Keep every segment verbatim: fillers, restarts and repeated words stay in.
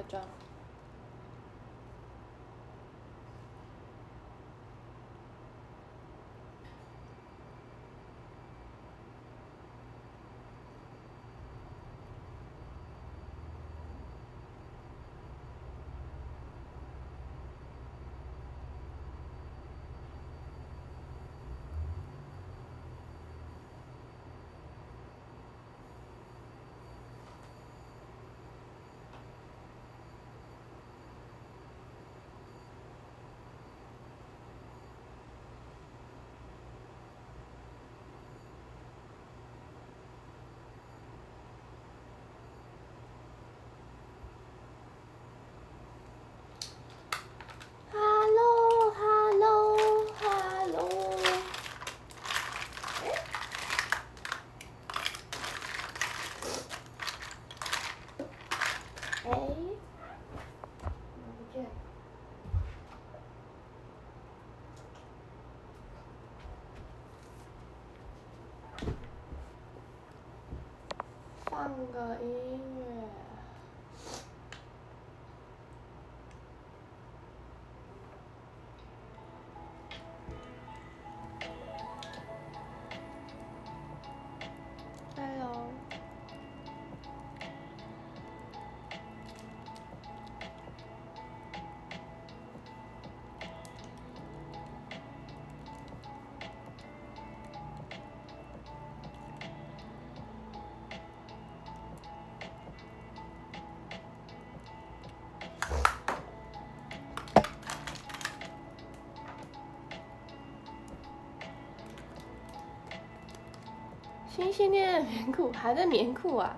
张。放个音乐。Hello。新系列的棉裤还在棉裤啊？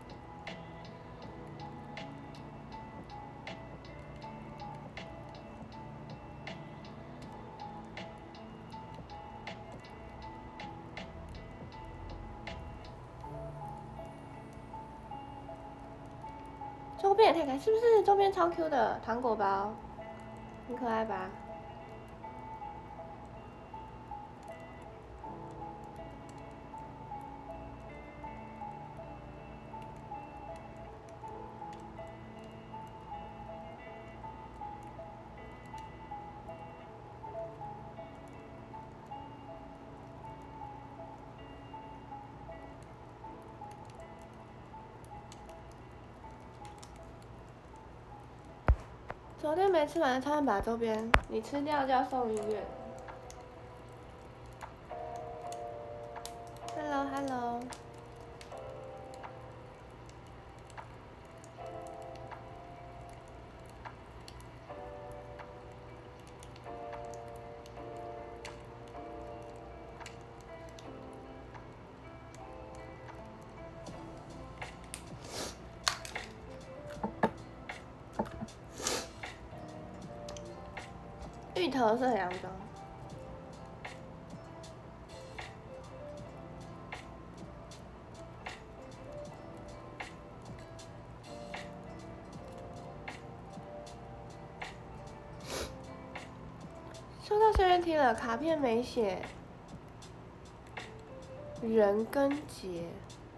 周边也太可爱，是不是？周边超 Q 的糖果包，很可爱吧？昨天没吃完，差点把周边你吃掉就要送医院。Hello Hello。芋头是洋装。收到生日贴了，卡片没写人跟节。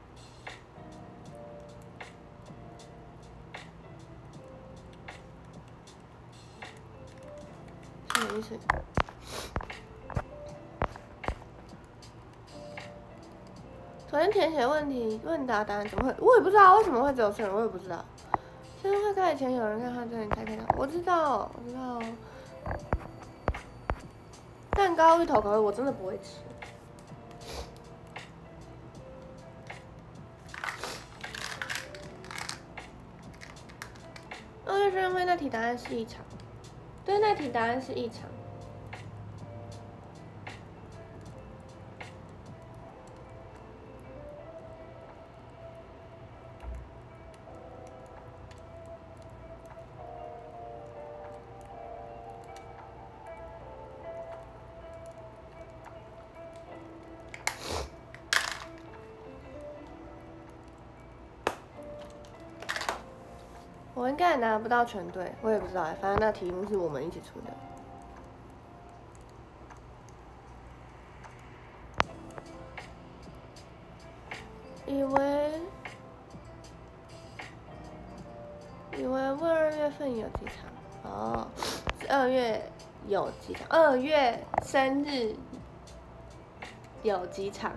什么意思？昨天填写问题问答答案怎么会？我也不知道为什么会只有生日，我也不知道。生日会开以前有人看他这里才看到，我知道，我知道。蛋糕芋头口味我真的不会吃。二月生日会那题答案是一场，对，那题答案是一场。我应该也拿不到全对，我也不知道，反正那题目是我们一起出的。以为以为味儿月份有几场？哦，十二月有几场？二月生日有几场？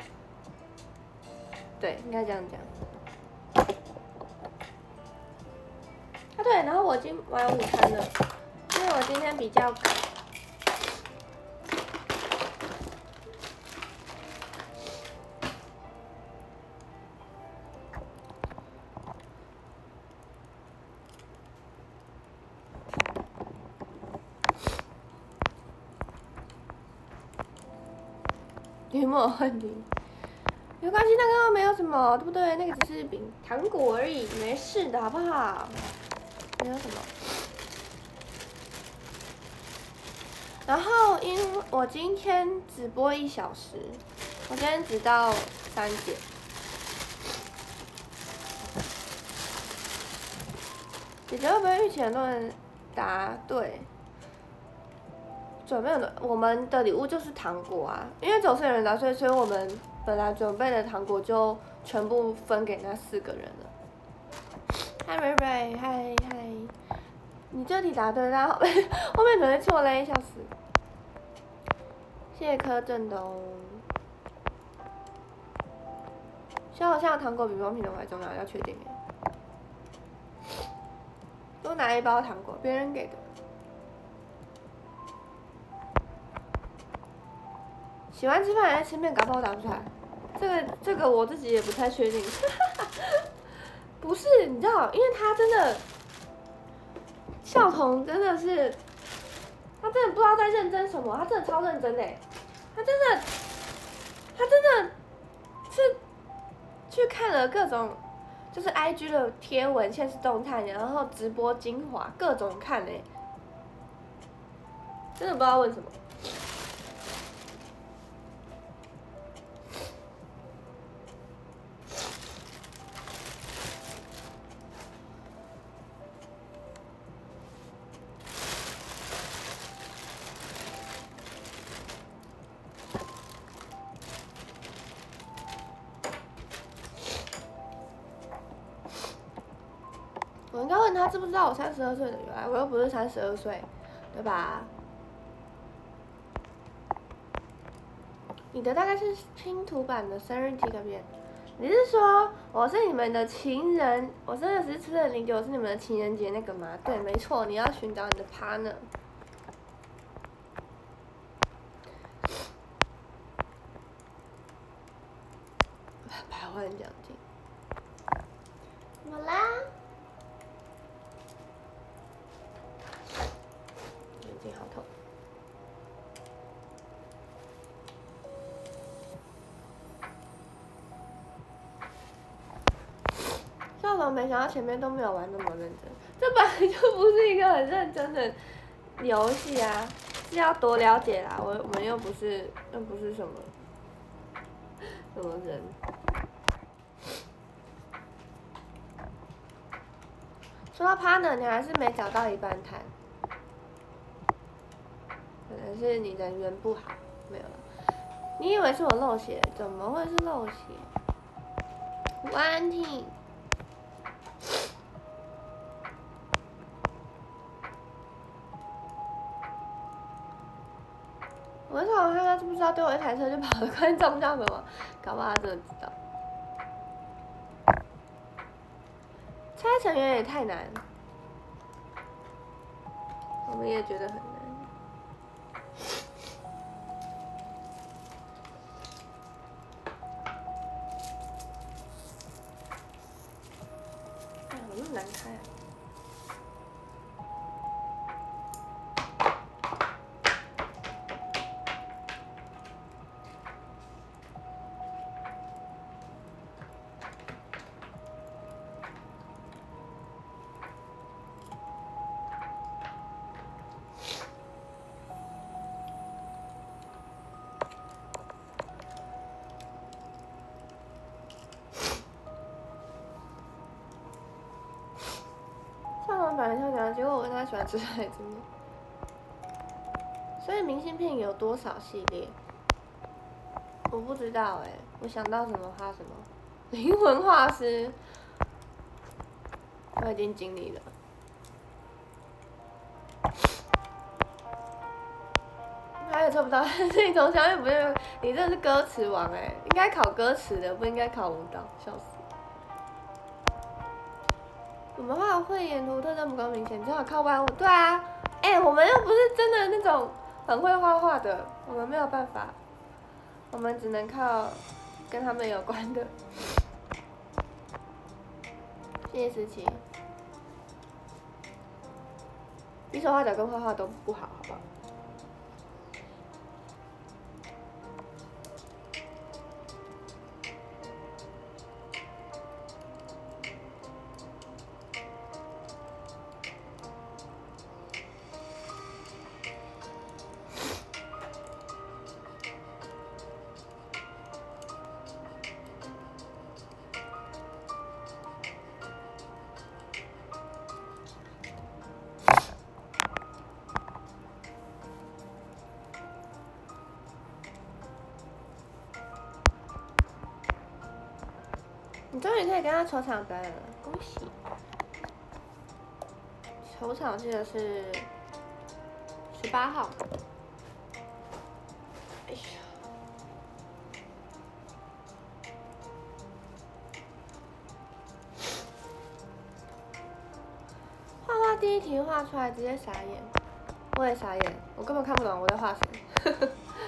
对，应该这样讲。啊，对，然后我已经买午餐了，因为我今天比较赶。题目有问题，没关系，那个又没有什么，对不对？那个只是饼糖果而已，没事的，好不好？没有什么。然后，因为我今天只播一小时，我今天只到三点。姐姐会不会预期很多人答对？准备的，我们的礼物就是糖果啊，因为九岁人答对，所以我们本来准备的糖果就全部分给那四个人了。嗨瑞瑞，嗨嗨，你这题答对，但后面后面准备错嘞，笑死。谢谢柯震东。消耗像糖果比装品的还重要，要确定耶。多拿一包糖果，别人给的。喜欢吃饭还是吃面，搞不好打不出来。这个这个我自己也不太确定。不是，你知道，因为他真的，孝彤真的是，他真的不知道在认真什么，他真的超认真哎，他真的，他真的是去看了各种，就是 I G 的贴文、现实动态，然后直播精华，各种看哎，真的不知道为什么。我应该问他知不知道我三十二岁的，原来我又不是三十二岁，对吧？你的大概是拼图版的生日 T 个片，你是说我是你们的情人？我真的是吃了零九，我是你们的情人节那个吗？对，没错，你要寻找你的 partner。百万奖金，怎么啦？眼睛好痛。笑容没想到前面都没有玩那么认真，这本来就不是一个很认真的游戏啊，是要多了解啦。我我们又不是又不是什么什么人。说到 partner， 你还是没找到一半谈，可能是你人缘不好，没有了。你以为是我漏血？怎么会是漏血？午安婷。我那时候看他知不知道丢我一台车就跑得快中叫什么，搞不好他真的知道。猜成员也太难，我们也觉得很难。哎呀，怎么那么难开啊？本来想讲，结果我跟他喜欢吃孩子面。所以明信片有多少系列？我不知道哎、欸，我想到什么画什么。灵魂画师，我已经尽力了。 也抽不到，你从小面不是你真的是歌词王哎，应该考歌词的，不应该考舞蹈，笑死。我们画绘眼图特征不够明显，只好靠外物。对啊，哎、欸，我们又不是真的那种很会画画的，我们没有办法，我们只能靠跟他们有关的。谢谢思琪。比手画脚跟画画都不好，好不好？你终于可以跟他球场表演了，恭喜！球场记得是十八号。哎呀，画画第一题画出来直接傻眼，我也傻眼，我根本看不懂我在画什么。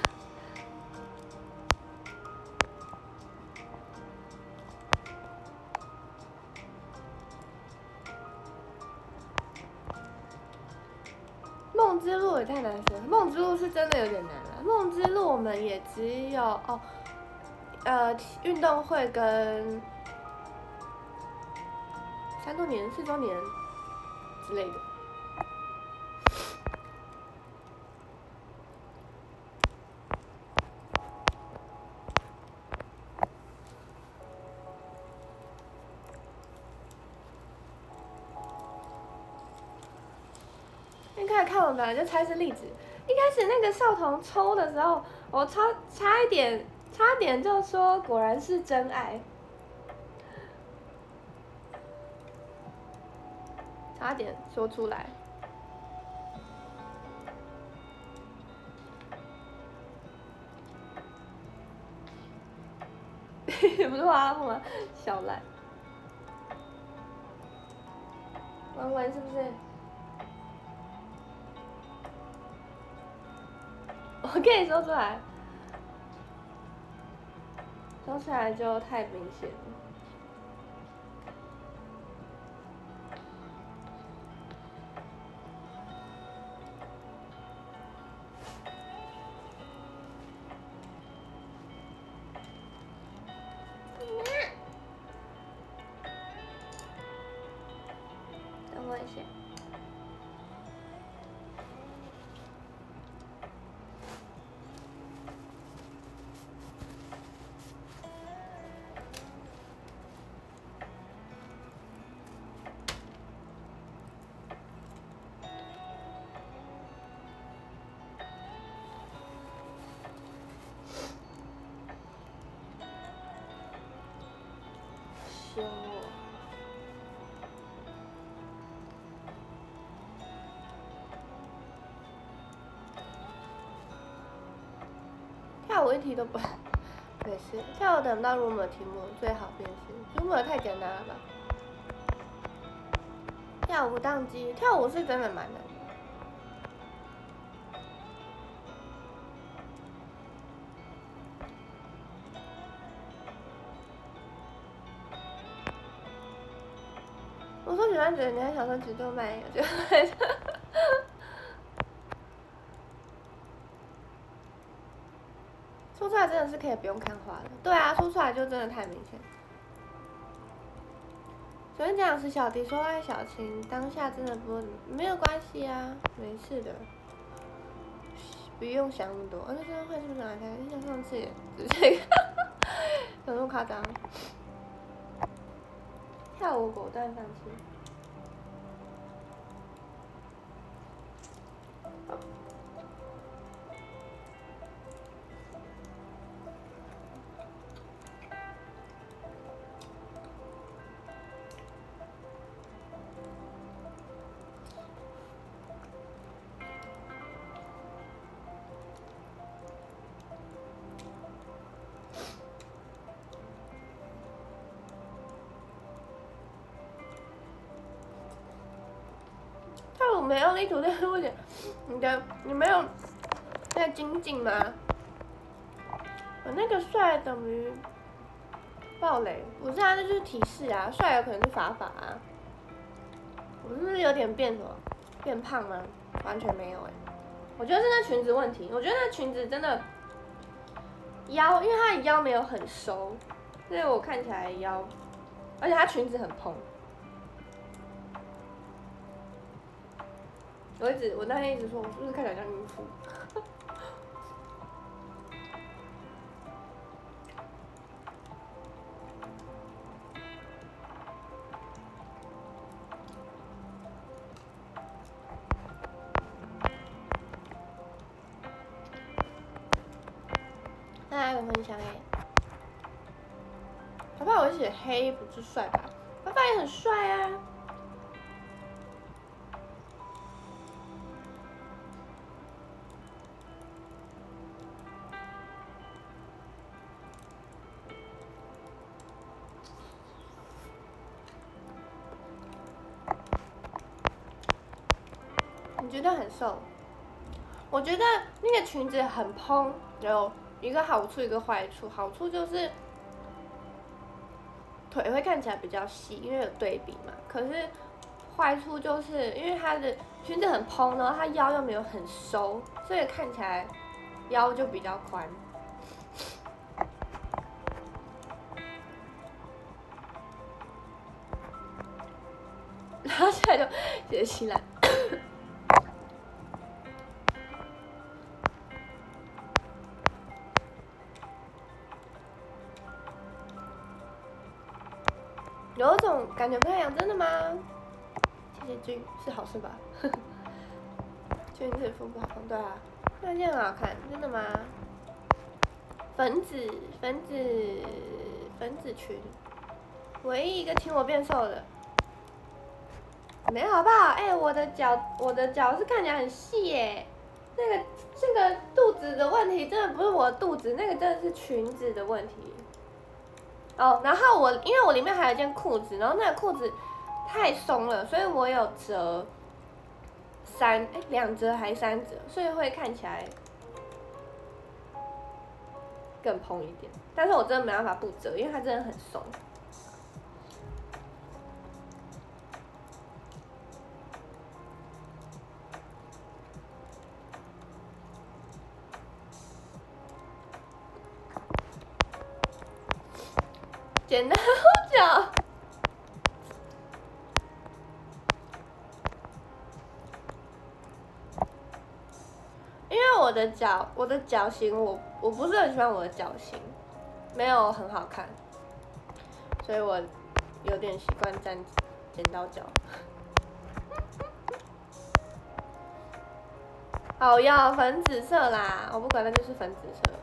梦之路也太难学，梦之路是真的有点难了。梦之路我们也只有哦，呃，运动会跟三周年、四周年之类的。一开始看我本来就猜是栗子，一开始那个少彤抽的时候，我差差一点，差点就说果然是真爱，差点说出来。不是花吗？小赖，玩玩是不是？我可以说出来，说出来就太明显了。等我一下。凶哦！跳舞一题都不没事，跳舞等到入门题目最好便是入门太简单了吧？跳舞宕机，跳舞是真的蛮难的。我说喜欢觉得你还想说只动漫有就会。说出来真的是可以不用看画的，对啊，说出来就真的太明显。昨天讲是小迪说爱小青，当下真的不没有关系啊，没事的，不用想那么多。而且这个会是不是哪天？像上次也只是有那么夸张？跳舞果断放弃。 没有力图对不起，你的你没有在精进吗？我那个帅等于暴雷，不是啊，那就是提示啊，帅有可能是法法啊。我是不是有点变什么？变胖吗？完全没有哎、欸，我觉得是那裙子问题，我觉得那裙子真的腰，因为它的腰没有很收，所以我看起来腰，而且它裙子很蓬。我一直，我那天一直说，我是不是看起来像孕妇？大家有分享哎，爸爸我写黑不是帅吧？爸爸也很帅啊。你觉得很瘦？我觉得那个裙子很蓬，有一个好处，一个坏处。好处就是腿会看起来比较细，因为有对比嘛。可是坏处就是因为它的裙子很蓬，然后它腰又没有很收，所以看起来腰就比较宽。然后现在就写起来。有一种感觉不太一样，真的吗？谢谢君，是好事吧？君子风不好看，对啊，那件很好看，真的吗？粉紫粉紫粉紫裙，唯一一个听我变瘦的，没有好不好？哎、欸，我的脚我的脚是看起来很细耶，那个这个肚子的问题真的不是我的肚子，那个真的是裙子的问题。哦，然后我因为我里面还有一件裤子，然后那个裤子太松了，所以我有折三哎两折还三折，所以会看起来更蓬一点。但是我真的没办法不折，因为它真的很松。剪刀脚，因为我的脚，我的脚型，我我不是很喜欢我的脚型，没有很好看，所以我有点习惯站剪刀脚。哦，要粉紫色啦，我不管，那就是粉紫色。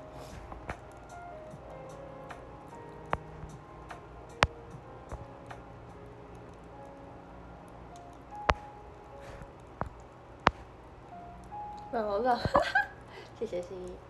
粉红色，谢谢心意。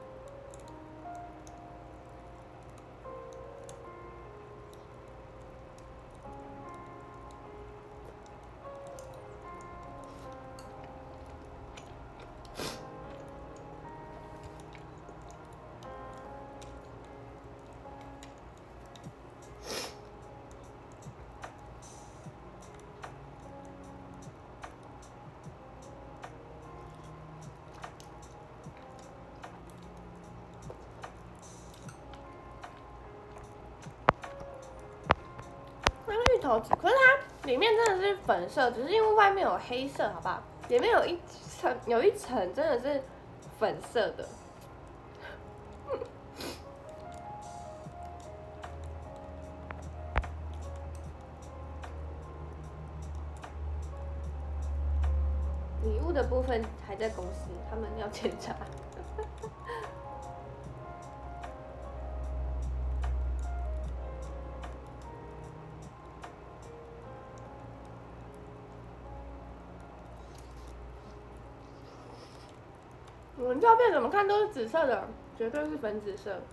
头纸，可是它里面真的是粉色，只是因为外面有黑色，好不好？里面有一层，有一层真的是粉色的。礼物的部分还在公司，他们要检查。我们照片怎么看都是紫色的，绝对是粉紫色。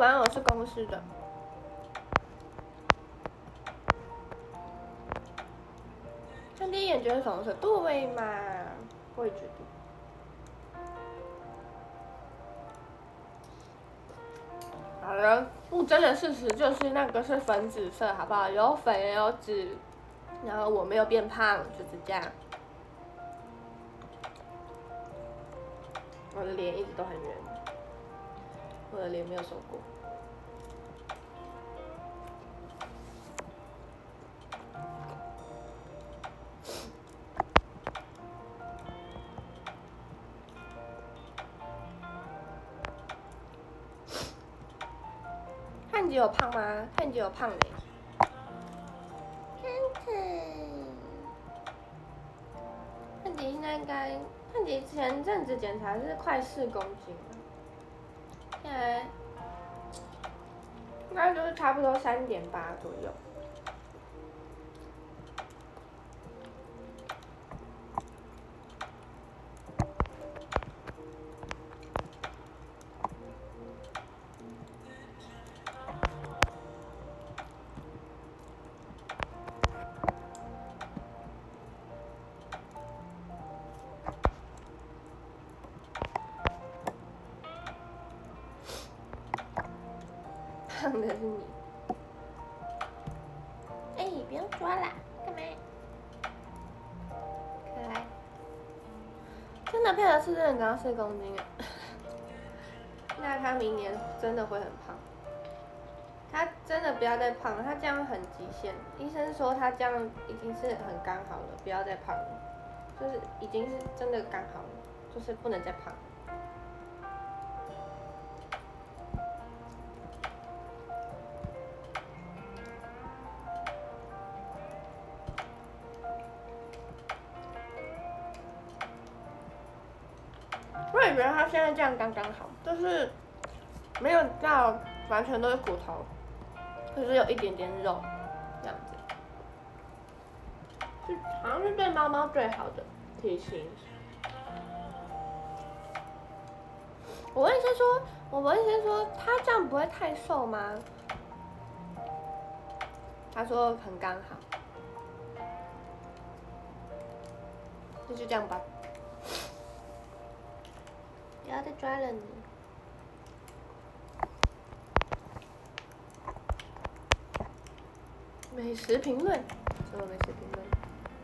玩偶是公司的。看第一眼觉得粉红色，对嘛？我也觉得。好了，不争的事实就是那个是粉紫色，好不好？有粉也有紫，然后我没有变胖，就是这样。我的脸一直都很圆，我的脸没有瘦过。汉吉有胖吗？汉吉有胖嘞。汉吉，汉吉现在应该，汉吉前阵子检查是快四公斤了，现在应该就是差不多三点八左右。胖的是你。哎、欸，不用抓啦，干嘛？可爱。真的佩尔斯真的长到四公斤了，那他明年真的会很胖。他真的不要再胖了，他这样很极限。医生说他这样已经是很刚好了，不要再胖了，就是已经是真的刚好了，就是不能再胖了。我也觉得他现在这样刚刚好，就是没有到完全都是骨头，就是有一点点肉，这样子，是好像是对猫猫最好的体型。我问医生说，我问医生说，他这样不会太瘦吗？他说很刚好，那就这样吧。不要再抓了你。美食评论，什么美食评论？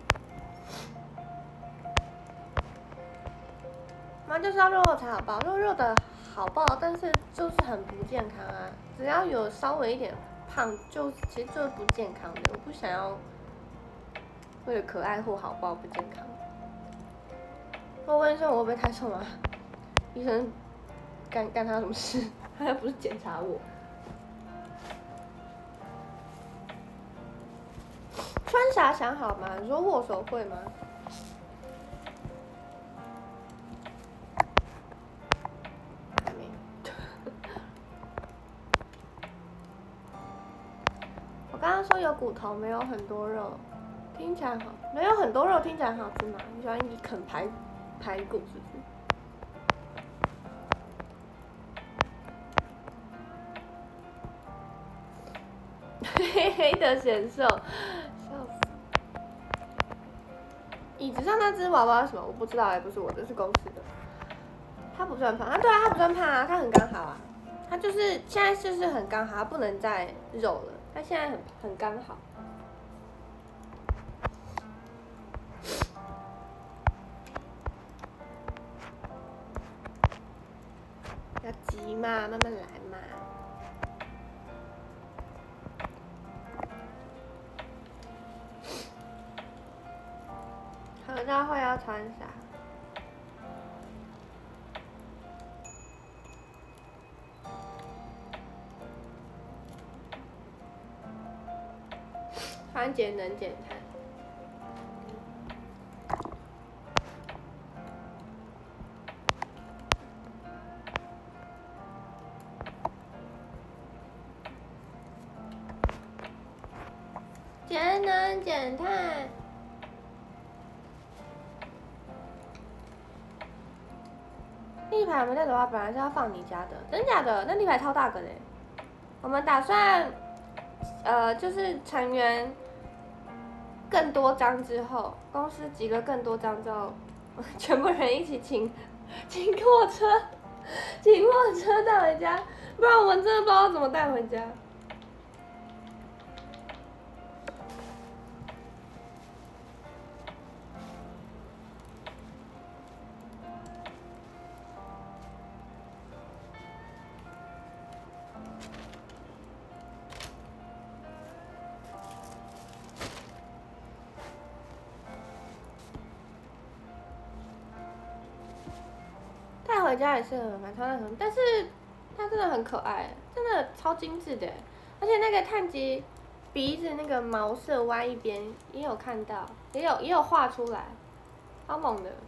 妈就是要肉肉才好爆，肉肉的好爆，但是就是很不健康啊！只要有稍微一点胖，就其实就是不健康的。我不想要为了可爱或好爆不健康。我问医生我会不会太瘦吗？医生干干他什么事？他又不是检查我。穿啥想好吗？你说握手会吗？还没。我刚刚说有骨头，没有很多肉，听起来好，没有很多肉听起来好吃吗？你喜欢你啃排排骨是不是？黑黑的显瘦，笑死！椅子上那只娃娃是什么？我不知道，也不是我的，是公司的。他不算胖啊，对啊，他不算胖啊，他很刚好啊。他就是现在就是很刚好，他不能再肉了，他现在很很刚好。要急嘛，慢慢来嘛。合照会要穿啥？穿节能减碳。节能减碳。立牌我们那的话，本来是要放你家的，真假的？那立牌超大个的。 我们打算，呃，就是成员更多张之后，公司集了更多张之后，全部人一起请请货车，请货车带回家，不然我们真的不知道怎么带回家。带回家也是很蛮穿的很，但是它真的很可爱，真的超精致的，而且那个炭吉鼻子那个毛色歪一边也有看到，也有也有画出来，超猛的。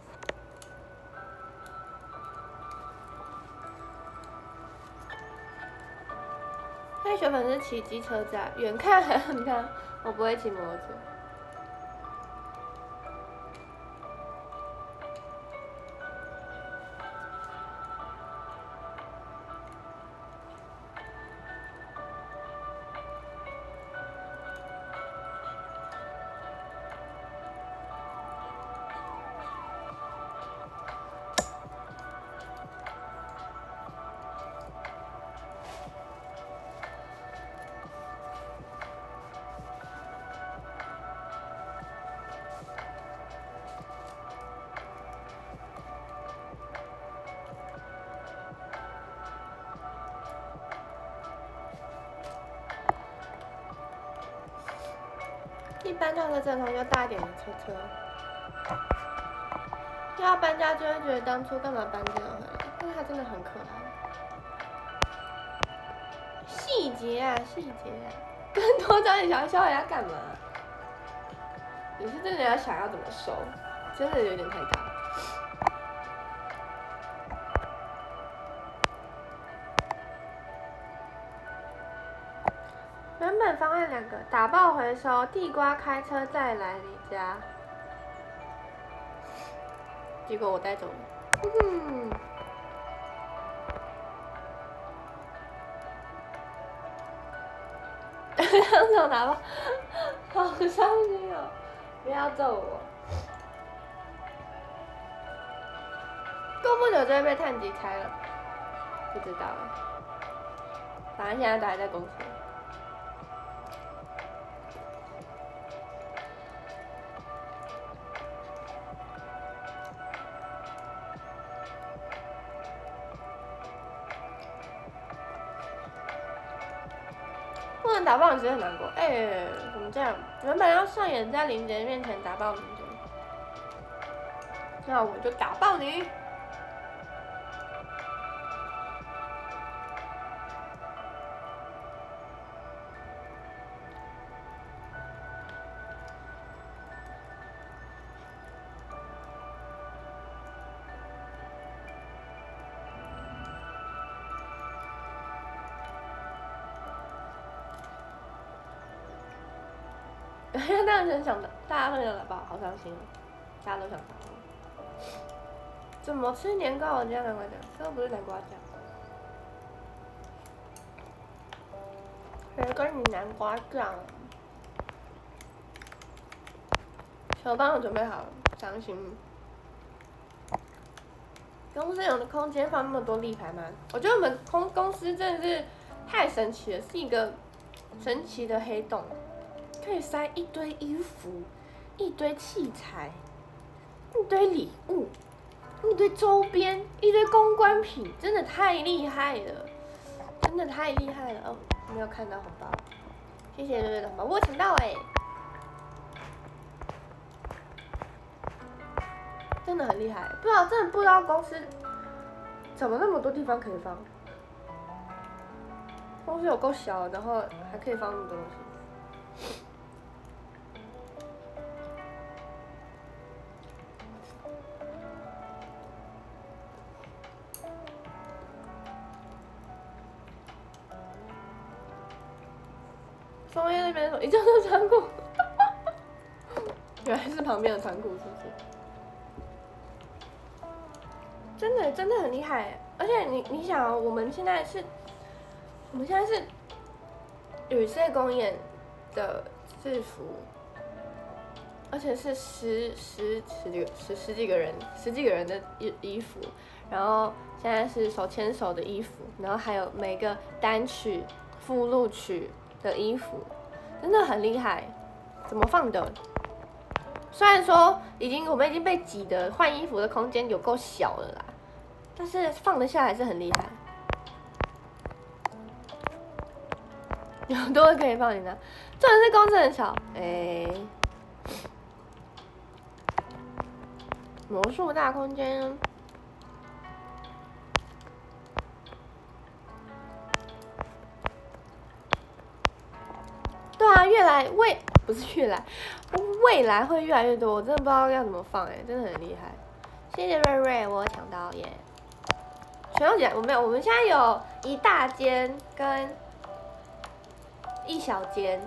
那雪粉是骑机车在，远看还很漂亮，我不会骑摩托车。一般上个正常就大一点的车车，要搬家就会觉得当初干嘛搬这个回来，因为它真的很可爱。细节啊细节啊，更多张你想小孩要干嘛？你是真的要想要怎么收，真的有点太大。原本方案两个，打包回收，地瓜开车再来你家。结果我带走了。嗯。当场打包，好伤心哦！不要揍我。过不久就会被碳基拆了，不知道了。反正现在都还在公司。不能打爆你，其实很难过。哎、欸，怎么这样？原本要上演在林杰面前打爆你的，那我就打爆你。大家都想打，大家都想打爆，好伤心哦！大家都想打爆。怎么吃年糕？我加南瓜酱，这个不是南瓜酱。谁跟你南瓜酱？小帮我准备好了，伤心。公司有的空间放那么多立牌吗？我觉得我们公公司真的是太神奇了，是一个神奇的黑洞。可以塞一堆衣服，一堆器材，一堆礼物，一堆周边，一堆公关品，真的太厉害了，真的太厉害了哦！没有看到红包，谢谢瑞瑞的红包，我抢到哎、欸，真的很厉害，不知道真的不知道公司怎么那么多地方可以放，公司有够小，然后还可以放那么多东西。中间那边什么？一就是仓库，原来是旁边的仓库，是不是？真的真的很厉害，而且你你想、哦，我们现在是，我们现在是旅社公演的制服，而且是十十十几十十几个人十几个人的衣衣服，然后现在是手牵手的衣服，然后还有每个单曲附录曲的衣服，真的很厉害，怎么放的？虽然说已经我们已经被挤的换衣服的空间有够小了啦，但是放得下还是很厉害。有多可以放你那，重点是公司很小，哎、欸，魔术大空间。对啊，越来未不是越来，未来会越来越多，我真的不知道要怎么放哎、欸，真的很厉害。谢谢瑞瑞，我有抢到耶！全都姐，我没有，我们现在有一大间跟一小间，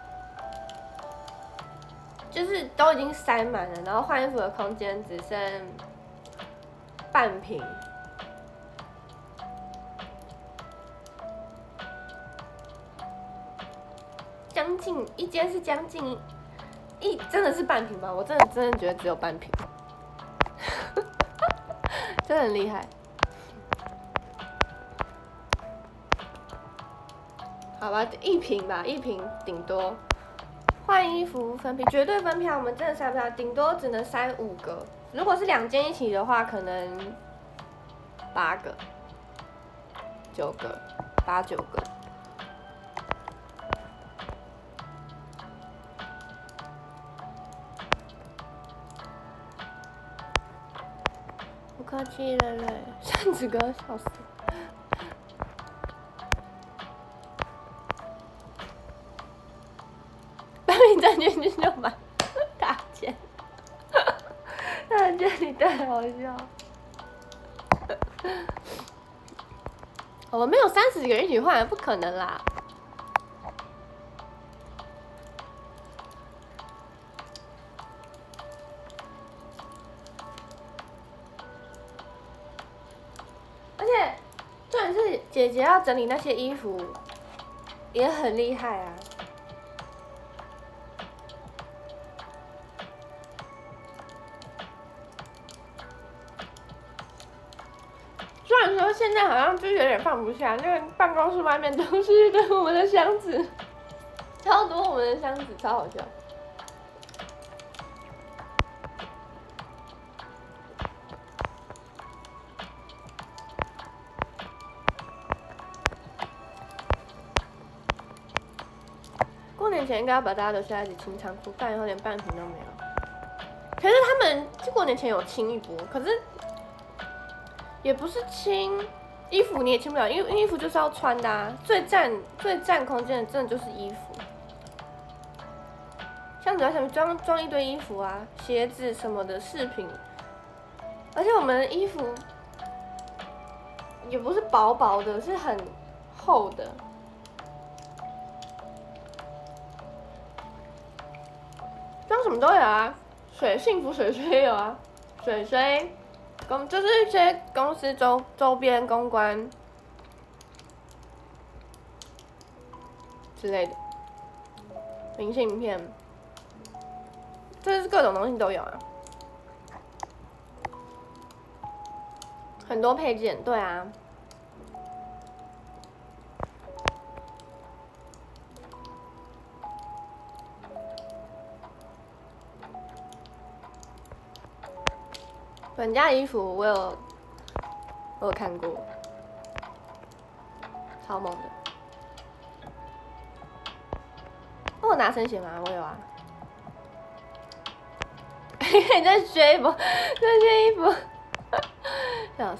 就是都已经塞满了，然后换衣服的空间只剩半坪。将近一间是将近一，真的是半坪吧？我真的真的觉得只有半坪，真的很厉害。好吧，一坪吧，一坪顶多。换衣服分票，绝对分票，我们真的塞不下，顶多只能塞五个。如果是两间一起的话，可能八个、九个、八九个。不客气，瑞瑞，扇子哥笑死。半瓶证券就就买大件，大件你太好笑。我们没有三十几个人一起换，不可能啦。而且，重点是姐姐要整理那些衣服，也很厉害啊。虽然说现在好像就是有点放不下，那个办公室外面都是一堆我们的箱子，超多我们的箱子，超好笑。过年前应该要把大家都下一起清仓库，但以后连半瓶都没有。可是他们过年前有清一波，可是。也不是清衣服，你也清不了，因为衣服就是要穿的啊。最占最占空间的，真的就是衣服。箱子在下面装装一堆衣服啊，鞋子什么的饰品，而且我们的衣服也不是薄薄的，是很厚的。装什么都有啊，水幸福水水有啊，水水。公就是一些公司周周边公关之类的明信片，这是各种东西都有啊，很多配件，对啊。本家的衣服我有，我有看过，超猛的。我有拿生鞋吗？我有啊。你在学衣服，在学衣服，笑死。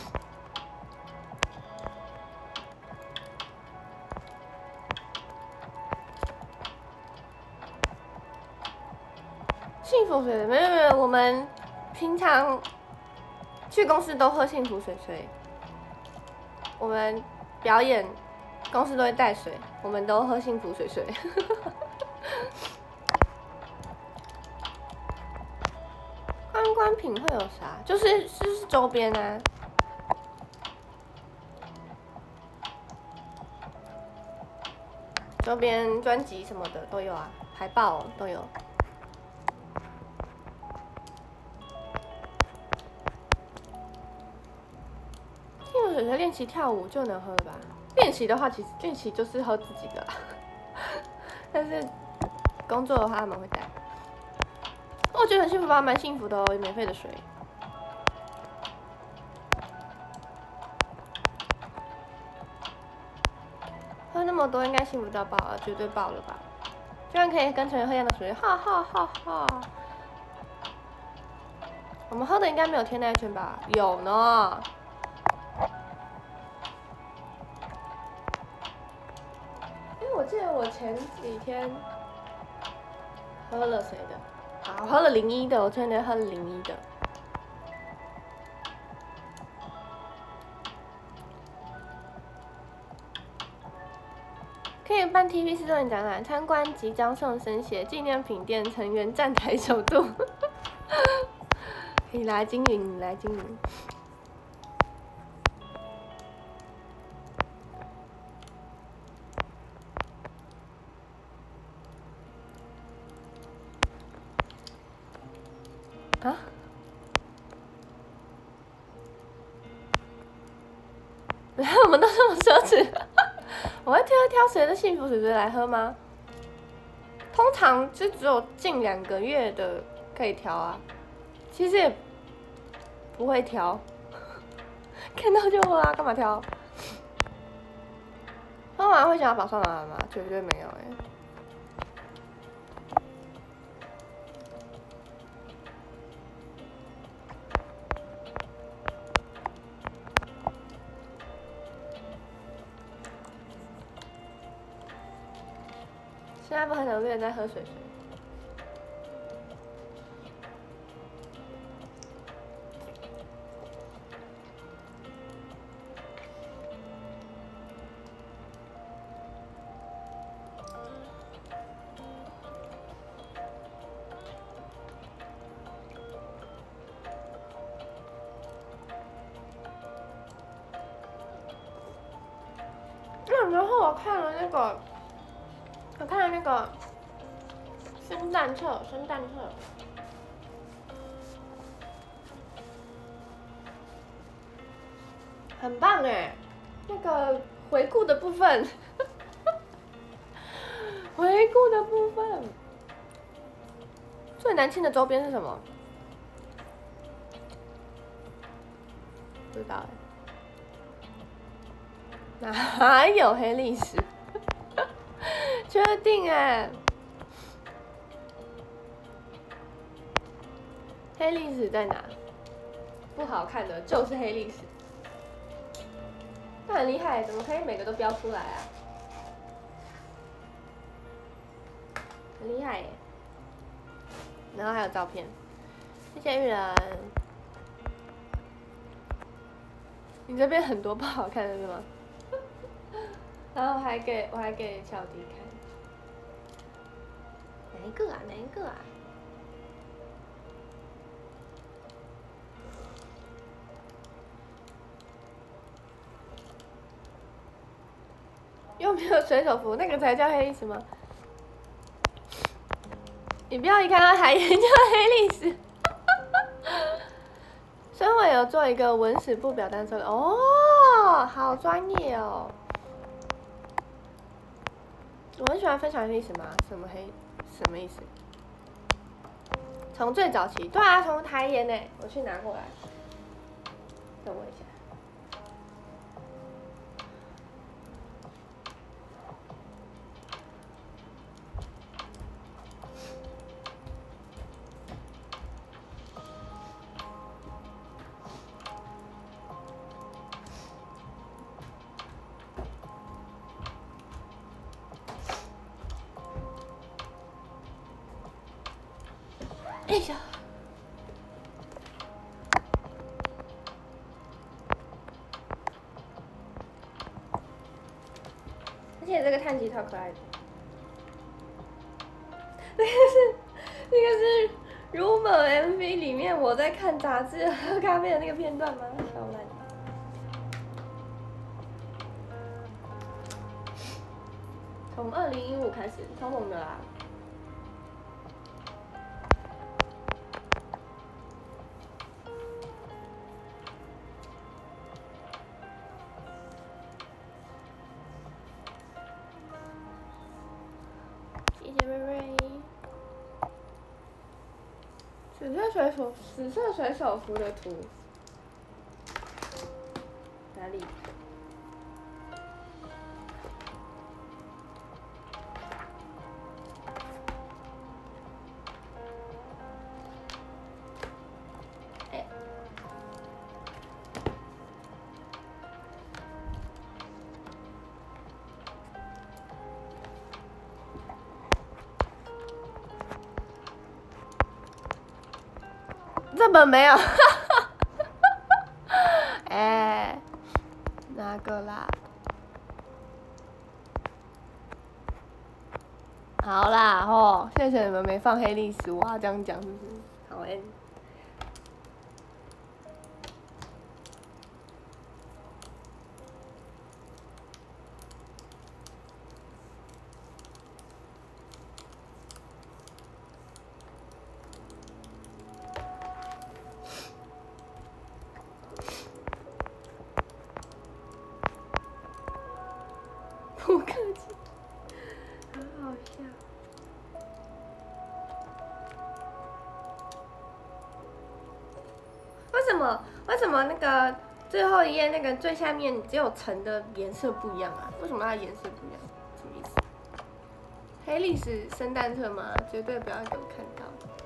幸福水没有没有，我们。平常去公司都喝幸福水水，我们表演公司都会带水，我们都喝幸福水水。观光品会有啥？就是就是周边啊。 周边专辑什么的都有啊，海报都有。听有水水练习跳舞就能喝了吧？练习的话，其实练习就是喝自己的啦，但是工作的话他们会带。我觉得很幸福吧，蛮幸福的哦，有免费的水。喝那么多应该幸福到爆了，绝对爆了吧！居然可以跟成员喝一样的水，哈哈哈哈！我们喝的应该没有天那一圈吧？有呢。因为我记得我前几天喝了谁的？啊，我喝了零一的，我前几天喝了零一的。可以办 T V 四周年展览，参观即将送生鞋纪念品店成员站台首度。你来金云，你来金云。啊？原来我们都这么奢侈。我会挑挑谁的幸福水水来喝吗？通常就只有近两个月的可以挑啊，其实也不会挑，看到就喝啊，干嘛挑？喝完会想要保酸麻吗？绝对没有哎、欸。现在不很努力的在喝水水。那然后我看了那个。我看了那个生蛋册，生蛋册，很棒哎！那个回顾的部分，回顾的部分，最难清的周边是什么？不知道哎，哪有黑历史？确定哎，黑历史在哪？不好看的就是黑历史，那很厉害，怎么可以每个都标出来啊？很厉害耶！然后还有照片，谢谢玉人。你这边很多不好看的是吗？然后还给我还给小迪看。哪一个啊？哪一个啊？又没有水手服，那个才叫黑历史吗？你不要一看到还研究黑历史。身为有做一个文史部表单收的哦，好专业哦。我很喜欢分享黑历史嘛，什么黑？什么意思？从最早期，对啊，从台盐呢，我去拿过来，等我一下。哎呀！而且这个炭吉超可爱的，那个是那个是 Rumor M V 里面我在看杂志喝咖啡的那个片段吗？超烂的。 从二零一五开始，超猛的啦。谢谢瑞瑞。紫色水手，紫色水手服的图哪里？哎，这本没有，哎，哪个啦？好啦吼，谢谢你们没放黑历史，我要这样讲是不是？好诶。不客气，好好笑。为什么？为什么那个最后一页那个最下面只有橙的颜色不一样啊？为什么它的颜色不一样？什么意思？黑历史圣诞册吗？绝对不要给我看到。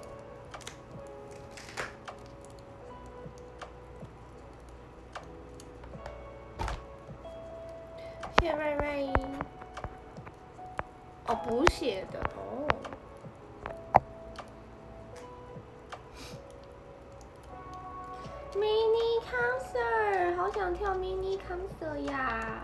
谢谢瑞瑞。哦，补写的哦。mini concert， 好想跳 mini concert 呀！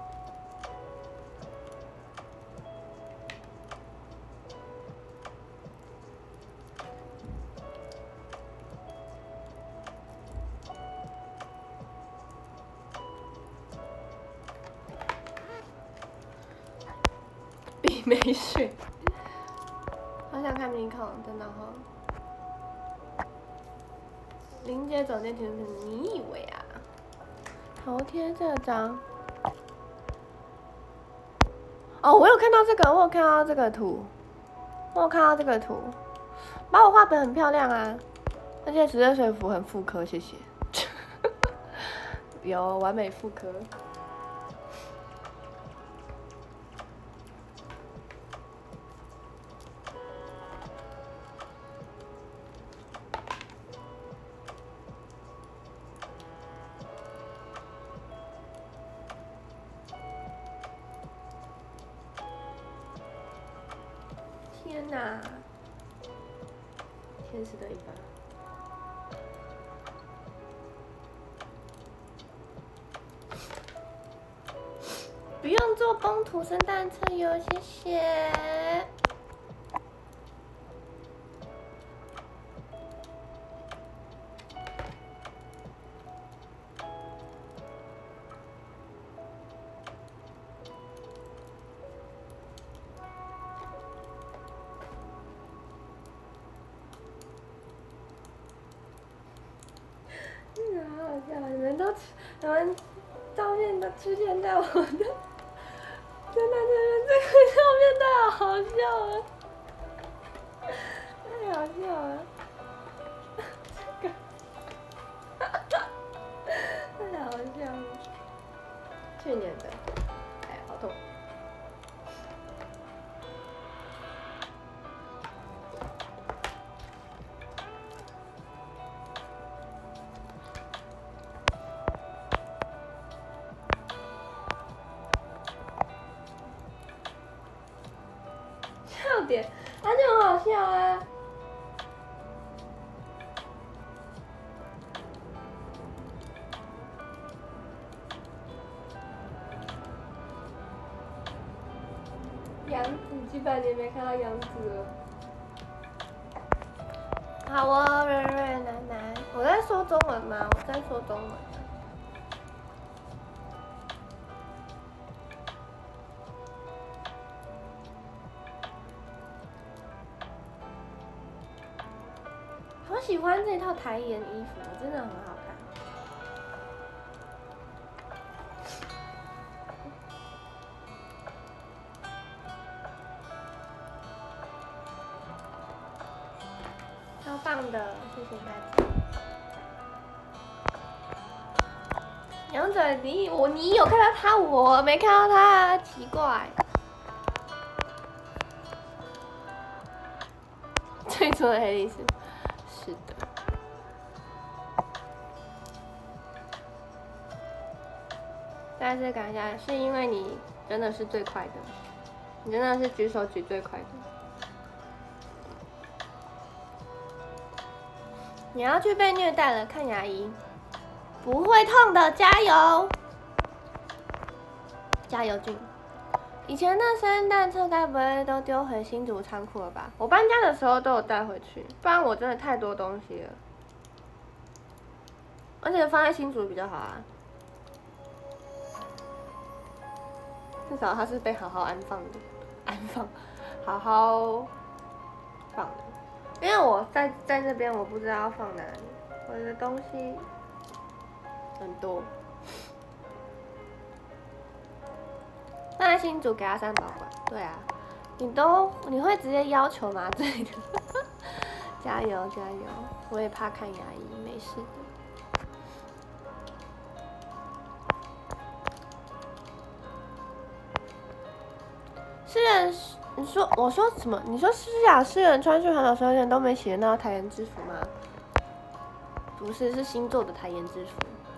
比没睡，好想看 mini con， 真的哈。林姐走进甜品，你以为啊？头贴这张。哦，我有看到这个，我有看到这个图，我有看到这个图，把我画得很漂亮啊，而且紫色水服很复刻，谢谢。有完美复刻。天哪！天使的一半。不用做崩图圣诞册哟，谢谢。嗯，好好笑，你们都，你们照片都出现在我的。真的，真的，这个照片太好笑了，太好笑了，这个，太好笑了。去年的，哎，好痛。笑点，它就很好笑啊。杨子，几百年没看到杨子了。好哦，瑞瑞奶奶，我在说中文吗？我在说中文。 好喜欢这套台颜衣服，真的很好看。超棒的，谢谢大家。杨嘴，你我你有看到他，我没看到他，奇怪。最初的黑历史，是的。再次感谢，是因为你真的是最快的，你真的是举手举最快的。你要去被虐待了，看牙医，不会痛的，加油，加油俊。以前的生蛋车该不会都丢回新竹仓库了吧？我搬家的时候都有带回去，不然我真的太多东西了。而且放在新竹比较好啊，至少它是被好好安放的，安放，好好放的。因为我在在那边，我不知道要放哪里，我的东西很多。放在新竹给他三保管，对啊，你都你会直接要求麻醉的，加油加油！我也怕看牙医，没事的。诗人，你说我说什么？你说诗雅诗人穿去环岛十二天都没洗的那套台颜制服吗？不是，是星座的台颜制服。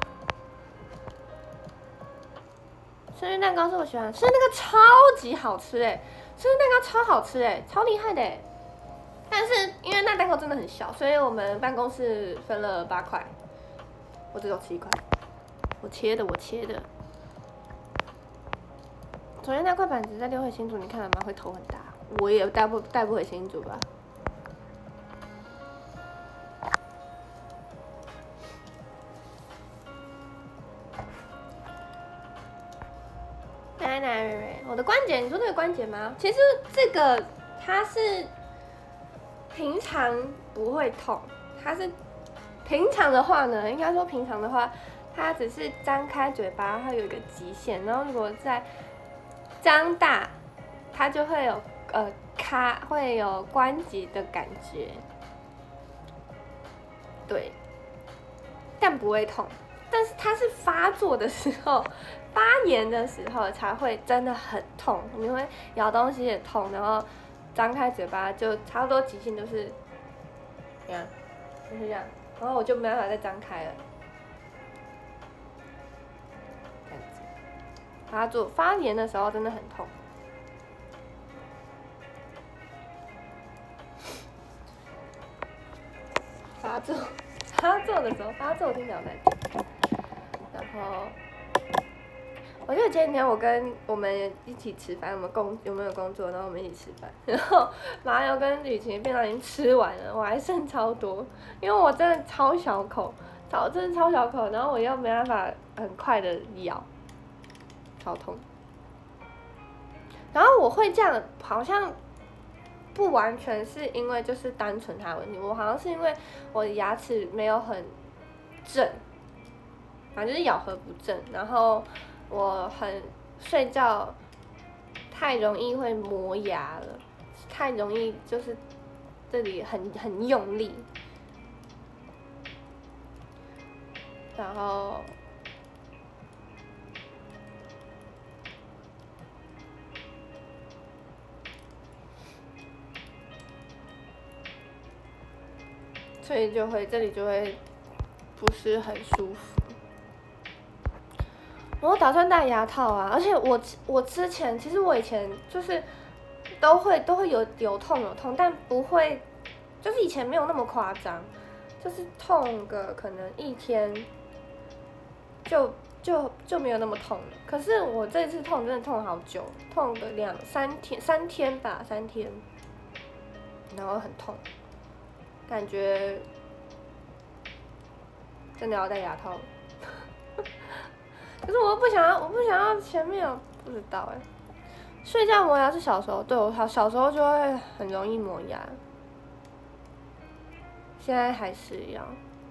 生日蛋糕是我喜欢，生日蛋糕超级好吃哎、欸，生日蛋糕超好吃哎、欸，超厉害的哎、欸。但是因为那蛋糕真的很小，所以我们办公室分了八块，我只有吃一块。我切的，我切的。昨天那块板子在丢回新竹，你看了吗？会头很大，我也带不带不回新竹吧。奶奶瑞瑞，我的关节，你说这个关节吗？其实这个它是平常不会痛，它是平常的话呢，应该说平常的话，它只是张开嘴巴，它有一个极限，然后如果再张大，它就会有呃咔，会有关节的感觉，对，但不会痛。但是它是发作的时候，发炎的时候才会真的很痛，你会咬东西也痛，然后张开嘴巴就差不多极限就是这样，就是这样，然后我就没办法再张开了，这样子。发作发炎的时候真的很痛。发作发作的时候，发作听起来难听。然后，我记得前几天我跟我们一起吃饭，我们工有没有工作，然后我们一起吃饭，然后麻油跟雨晴便当已经吃完了，我还剩超多，因为我真的超小口，超真的超小口，然后我又没办法很快的咬，超痛。然后我会这样，好像不完全是因为就是单纯它的问题，我好像是因为我的牙齿没有很正。反正就是咬合不正，然后我很睡觉太容易会磨牙了，太容易就是这里很很用力，然后所以就会这里就会不是很舒服。我打算戴牙套啊，而且我我之前其实我以前就是都会都会有有痛有痛，但不会，就是以前没有那么夸张，就是痛个可能一天就就就没有那么痛了。可是我这次痛真的痛好久，痛个两三天三天吧，三天，然后很痛，感觉真的要戴牙套了。可是我又不想要，我不想要前面有不知道哎。睡觉磨牙是小时候，对我小小时候就会很容易磨牙。 现在还是一样。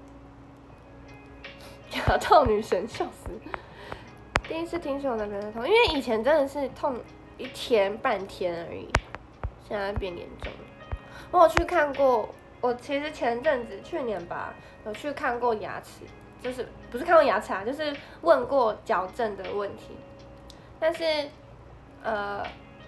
牙痛女神笑死！第一次听说我那边的痛，因为以前真的是痛一天半天而已，现在变严重了。我有去看过，我其实前阵子去年吧，有去看过牙齿，就是不是看过牙齿啊，就是问过矫正的问题，但是呃，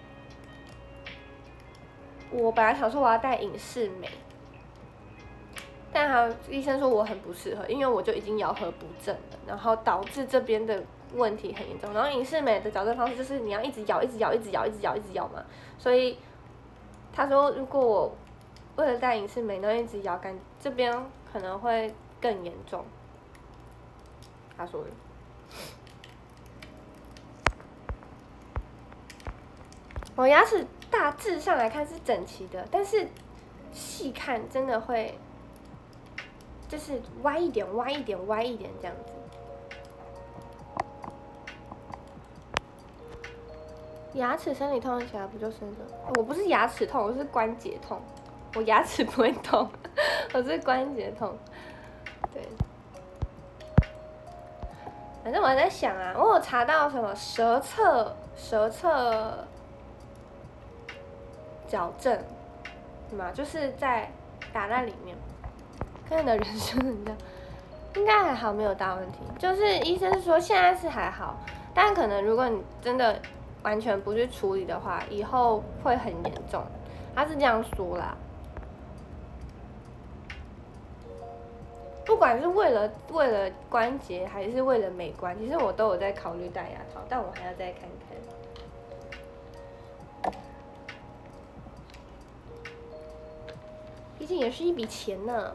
我本来想说我要戴隐适美。但他医生说我很不适合，因为我就已经咬合不正了，然后导致这边的问题很严重。然后隐适美的矫正方式就是你要一直咬，一直咬，一直咬，一直咬，一直咬嘛。所以他说如果我为了戴隐适美，然后一直咬，感这边可能会更严重。他说的。我牙齿大致上来看是整齐的，但是细看真的会。就是歪一点，歪一点，歪一点这样子。牙齿生理痛起来不就生生？我不是牙齿痛，我是关节痛。我牙齿不会痛，我是关节痛。对。反正我在想啊，我有查到什么舌侧舌侧矫正，嘛，就是在打在里面。看你的人生怎样，应该还好，没有大问题。就是医生说现在是还好，但可能如果你真的完全不去处理的话，以后会很严重。他是这样说啦。不管是为了为了关节还是为了美观，其实我都有在考虑戴牙套，但我还要再看看。毕竟也是一笔钱呢。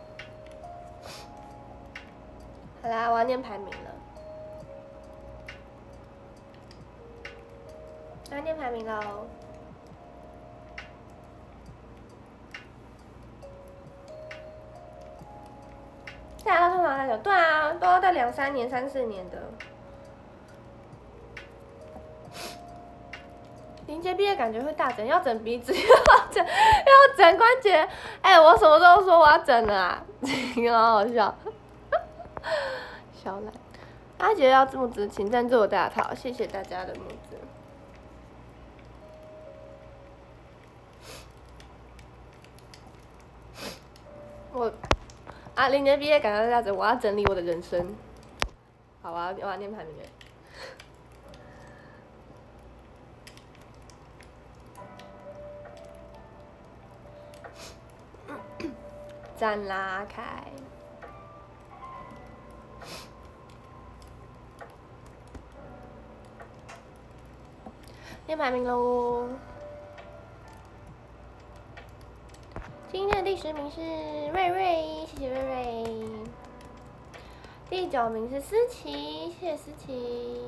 好啦，我要念排名了。我要念排名喽。戴牙套通常戴久，对啊，都要戴两三年、三四年的。临界毕业感觉会大整，要整鼻子，要整要整关节。哎、欸，我什么时候说我要整了啊？好好笑。小兰，阿杰要募资，请赞助我戴牙套，谢谢大家的募资。我啊，临年毕业感觉大整，我要整理我的人生。好啊，我要念排名了。站拉开。念排名喽。今天的第十名是瑞瑞，谢谢瑞瑞。第九名是思琪，谢谢思琪。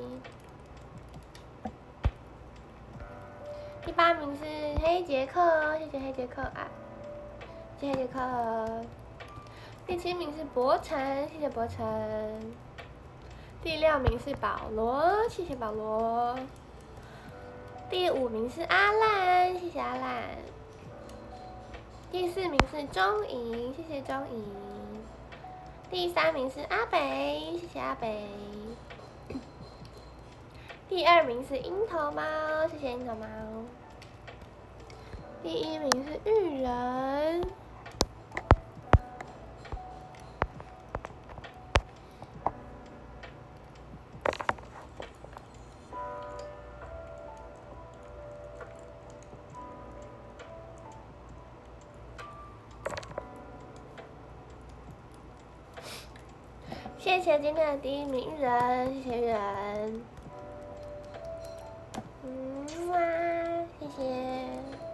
第八名是黑杰克，谢谢黑杰克啊，谢谢黑杰克。第七名是博晨，谢谢博晨。第六名是保罗，谢谢保罗。第五名是阿烂，谢谢阿烂。第四名是钟颖，谢谢钟颖。第三名是阿北，谢谢阿北。第二名是樱桃猫，谢谢樱桃猫。第一名是玉人。谢谢今天的第一名玉人，谢谢玉人。嗯哇，谢谢。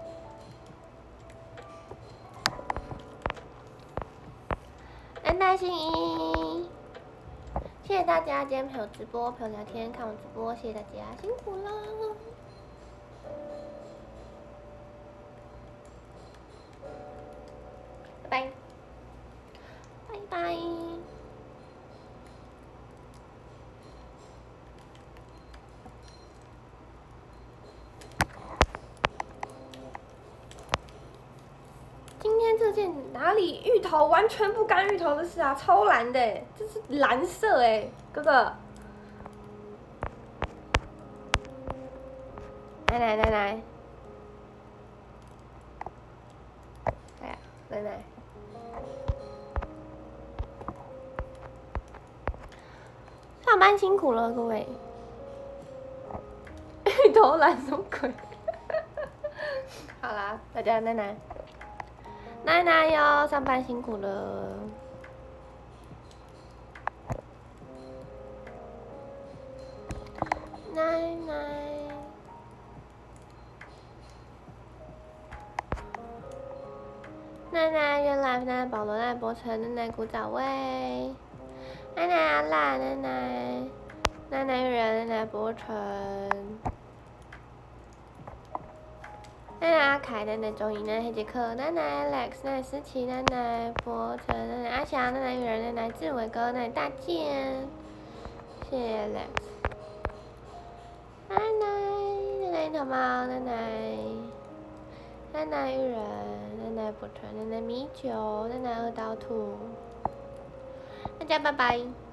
安大心怡，谢谢大家今天陪我直播，陪我聊天，看我直播，谢谢大家，辛苦了。拜拜，拜拜。今天这件面哪里芋头？完全不干芋头的事啊，超蓝的，这是蓝色哎，哥哥。奶奶奶奶，哎呀，奶奶。上班辛苦了，各位。芋头蓝什么鬼？好啦，大家奶奶，奶奶哟，上班辛苦了。奶奶，奶奶，原来奶奶保罗、奶奶博成、奶奶古早味，奶奶阿辣、奶奶，奶奶玉人、奶奶博成。奶奶阿凯、奶奶钟怡、奶奶黑杰克、奶奶 Alex、奶奶思琪、奶奶博成、奶奶阿翔、奶奶雨人、奶奶志伟哥、奶奶大健，谢谢 Alex。奶奶奶奶樱桃猫、奶奶奶奶雨人、奶奶博成、奶奶米酒、奶奶二刀兔，大家拜拜。